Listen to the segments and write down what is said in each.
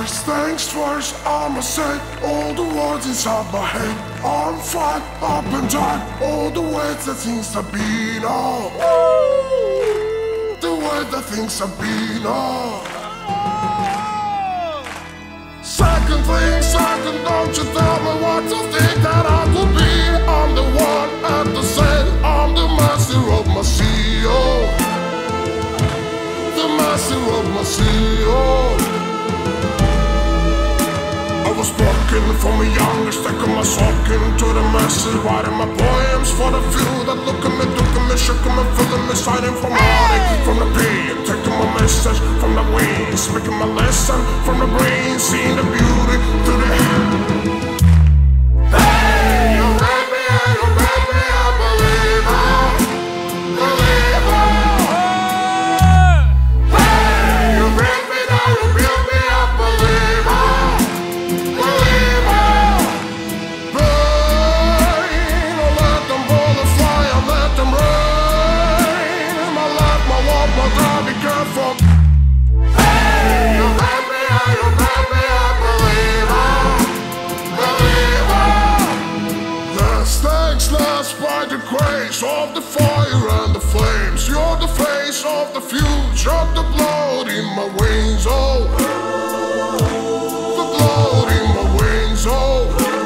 First things first, I'ma say all the words inside my head. I'm fine, up and down, all the ways that things have been, oh. The way that things have been, oh. Second thing, second, don't you tell me what you think that I could be. I'm the one at the sail, I'm the master of my sea, oh. The master of my sea, oh. I was walking from a youngest, taking my sock into the masses, writing my poems for the few that look at me, took me, shook me, feeling me, sighting from my heartache, from the pain, taking my message from the wings, making my lesson from the brain, seeing the beauty to the end. Hey, you made me, I believe it, believe it. Hey, you made me, now you build me, I believe it. Be careful. Hey, you made me, I believe it, believe it. Last thanks, last by the grace of the fire and the flames. You're the face of the future, the blood in my wings, oh. The blood in my wings, oh.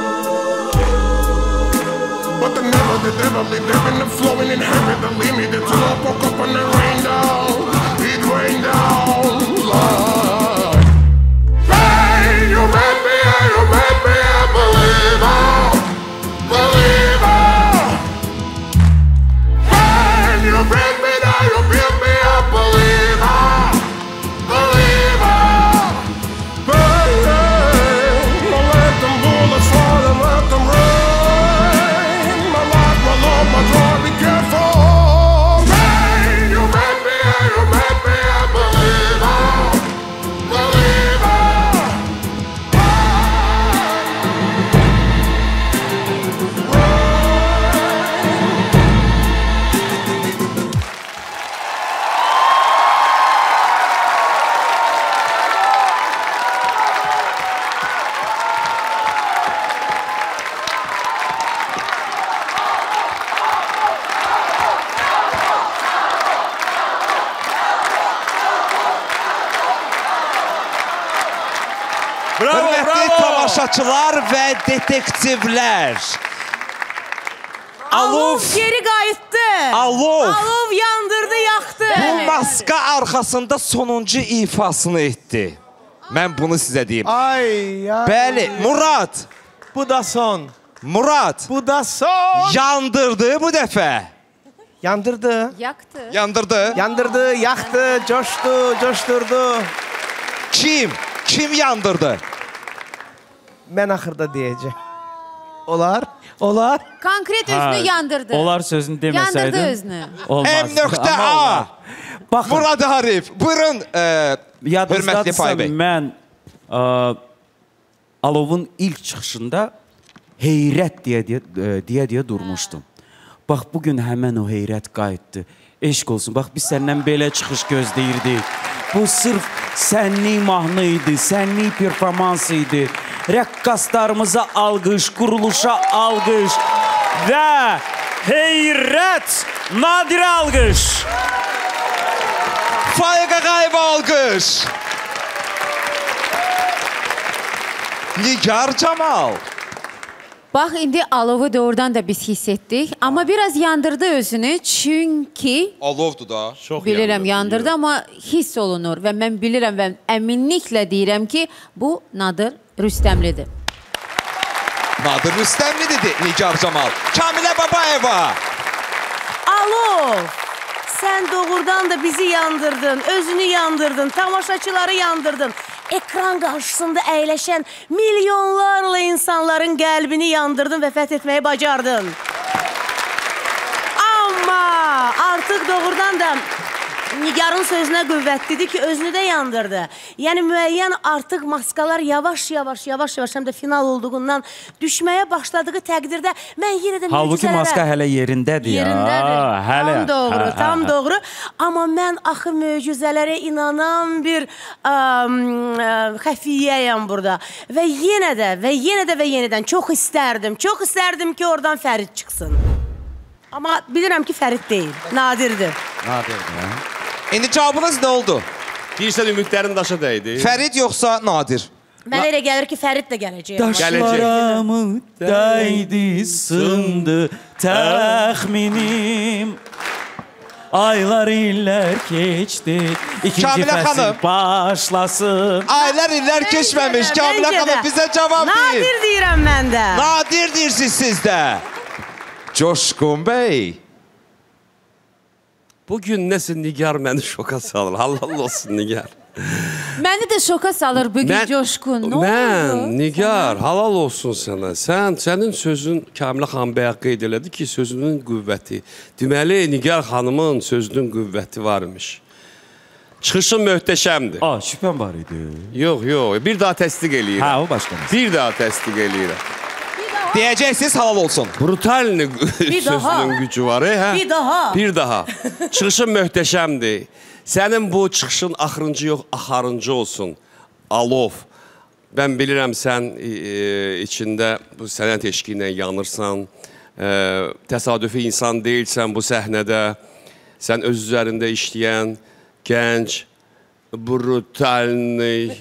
But they never leave, they've been flowing in heaven, they leave me there till I woke up and it rained down. It rained down like. Hey, you made me, I believe it, believe it. Hey, you made me, now you build me, I believe it, believe it. Hey, don't let them bullets fall and let them rain. My life, my love, my joy, be careful. Hey, you made me, I believe it, believe it. Hörmətli tamaşaçılar və detektivlər. Alov geri qayıtdı. Alov yandırdı, yaxdı. Bu maska arxasında sonuncu ifasını etdi. Mən bunu sizə deyim. Ay. Bəli, Murad. Bu da son. Murad. Bu da son. Yandırdı bu dəfə. Yandırdı. Yaktı. Yandırdı. Yandırdı, yaktı, coştu, coşturdu. Kim yandırdı? Mən axırda deyəcəm. Olar. Konkret özünü yandırdı. Olar sözünü deməsəydin. Yandırdı özünü. Olmaz. M.A. Murad Arif. Buyurun, hörmətli Pay bəy. Mən Alovun ilk çıxışında heyrət deyə durmuşdum. Bax, bugün həmən o heyrət qayıtdı. Eşq olsun. Bax, biz səndən belə çıxış gözləyirdik. Bu sırf sənlik mahnı idi, sənlik performans idi. Rəqqaslarımıza alqış, quruluşa alqış və heyrət Nadirə alqış. Faiqa Qayıba alqış. Nigar Camal. Bax, indi Alovu doğrudan da biz hiss etdik. Amma biraz yandırdı özünü. Çünki... Alovdur da. Bilirəm, yandırdı, amma hiss olunur. Və mən bilirəm və əminliklə deyirəm ki, bu Nadir Rüstəmlidir. Nadir Rüstəmlidir, Nigar Camal. Kamilə Babayeva. Alov, sən doğrudan da bizi yandırdın, özünü yandırdın, tamaşaçıları yandırdın. Ekran qarşısında əyləşən milyonlarla insanların qəlbini yandırdın və fəth etməyi bacardın. Amma artıq doğrudan da Nigarın sözünə qüvvətlidir ki, özünü də yandırdı. Yəni müəyyən artıq maskalar yavaş-yavaş həm də final olduğundan düşməyə başladığı təqdirdə mən yenə də Halbuki maska hələ yerindədir. Yerindədir. Tam doğru. Amma mən axı möcüzələrə inanan bir xəfiyyəyəm burada. Və yenədən çox istərdim ki, oradan Fərid çıxsın. Amma bilirəm ki, Fərid deyil, Nadirdir. İndi cavabınız nə oldu? Deyirsən ümidlərin daşa dəydi. Fərid yoxsa Nadir? Mənə elə gəlir ki, Fərid də gələcək. Daşlara mı dəydi, sındı təxminim. Aylar illər keçdi, ikinci fəsil başlasın. Aylar illər keçməmiş. Kamilə xanım bizə cavab deyir. Nadir deyirəm mən də. Nadir deyirsiniz siz də. Coşqun bəy. Bugün nəsə Nigar məni şoka salır. Halal olsun Nigar. Məni də şoka salır bugün Coşqun. Nə oldu? Nigar, halal olsun sənə. Sənin sözün Kamilə xanım bəyə qeyd elədi ki, sözünün qüvvəti. Deməli, Nigar xanımın sözünün qüvvəti varmış. Çıxışın möhtəşəmdir. Şübhəm var idi. Yox. Bir daha təsdiq eləyirəm. O başqa. Bir daha təsdiq eləyirəm. Deyəcəksiniz halal olsun. Brutal sözünün gücü var. Bir daha. Çıxışın möhtəşəmdir. Sənin bu çıxışın axırıncı yox, axarıncı olsun. Alov. Mən bilirəm sən içində bu sənət eşqi ilə yanırsan. Təsadüfi insan deyilsən bu səhnədə. Sən öz üzərində işləyən gənc, brutalni,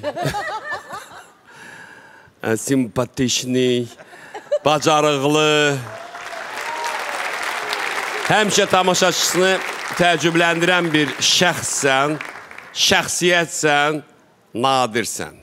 simpatişni, bacarıqlı, həmişə tamaşaçısını təəccübləndirən bir şəxssən, şəxsiyyətsən, nadirsən.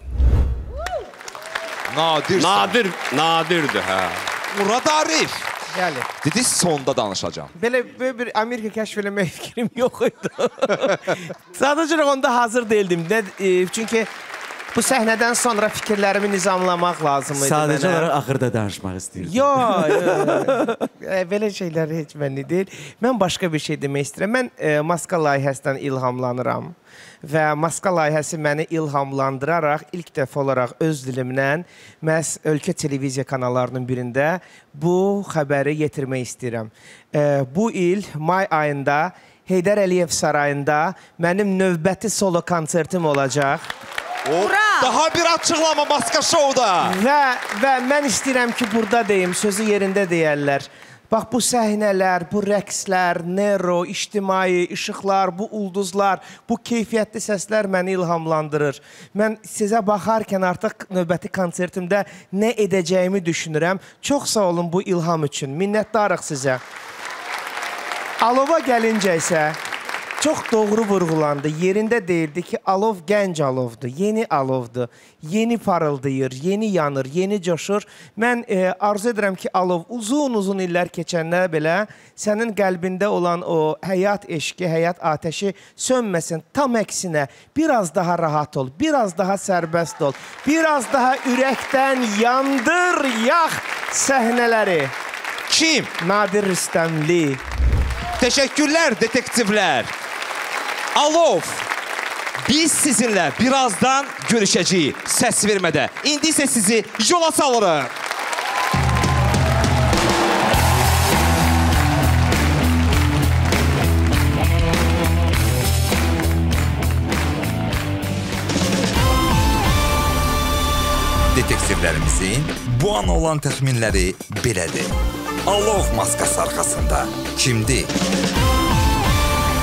Nadirdir, hə. Murad Arif. Gəlir. Dedi, sonda danışacağım. Belə bir Amerika kəşf eləmək fikrim yox idi. Sadəcə onda hazır deyildim. Çünki bu səhnədən sonra fikirlərimi nizamlamaq lazım idi. Sadəcə olaraq axırda danışmaq istəyirdim. Yox, belə şeylər heç mənli deyil. Mən başqa bir şey demək istəyirəm. Mən maska layihəsindən ilhamlanıram. Və maska layihəsi məni ilhamlandıraraq ilk dəfə olaraq öz dilimdən məhz ölkə televiziya kanallarının birində bu xəbəri yetirmək istəyirəm. Bu il may ayında Heydər Əliyev Sarayında mənim növbəti solo konsertim olacaq. Daha bir açıqlama maska şovda. Və mən istəyirəm ki, burada deyim, sözü yerində deyərlər. Bax, bu səhnələr, bu rəqslər, nero, ictimai, işıqlar, bu ulduzlar, bu keyfiyyətli səslər məni ilhamlandırır. Mən sizə baxarkən artıq növbəti konsertimdə nə edəcəyimi düşünürəm. Çox sağ olun bu ilham üçün. Minnətdarıq sizə. Alova gəlincə isə çox doğru vurğulandı. Yerində deyildi ki, alov gənc alovdur, yeni alovdur, yeni parıldayır, yeni yanır, yeni coşur. Mən arzu edirəm ki, alov uzun illər keçəndə belə sənin qəlbində olan o həyat eşqi, həyat ateşi sönməsin. Tam əksinə, biraz daha rahat ol, biraz daha sərbəst ol, biraz daha ürəkdən yandır, yax səhnələri. Kim? Nadir Rüstəmli. Teşekkürler detektifler. Alov, biz sizinle birazdan görüşeceğiz ses vermede. İndi ise sizi yola salırım. Detektivlərimizin bu an olan təxminləri belədir. Alov maskası arxasında kimdir?